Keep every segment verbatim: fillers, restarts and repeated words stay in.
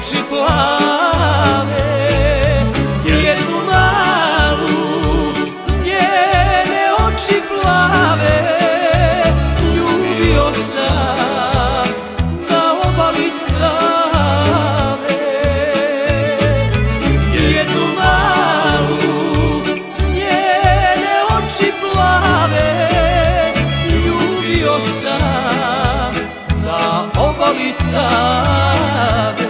oči plave, jednu malu, njene oči plave, ljubio sam na obali Save. Jednu malu, njene oči plave, ljubio sam na obali Save.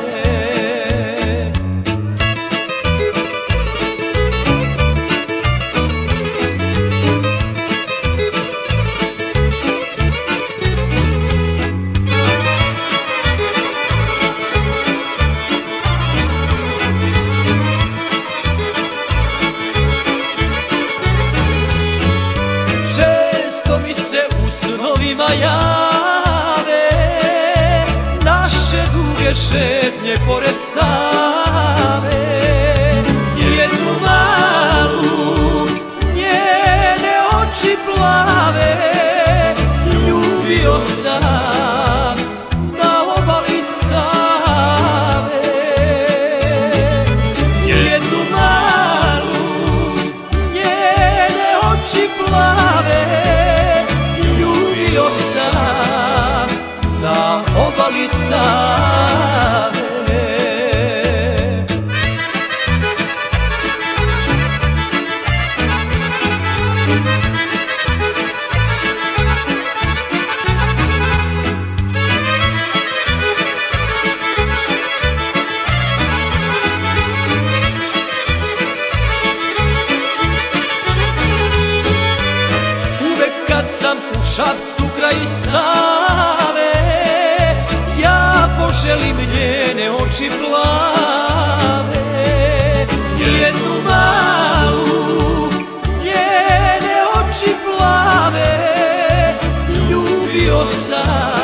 Često mi se u snovima jave naše duge šetnje pored Save. Jednu malu, njene oči plave, ljubio sam na obali Save. Jednu malu, njene oči plave, ljubio sam na obali Save. Uvek kad sam u Šapcu kraj Save, ja poželim njene oči plave. Jednu malu, njene oči plave, ljubio sam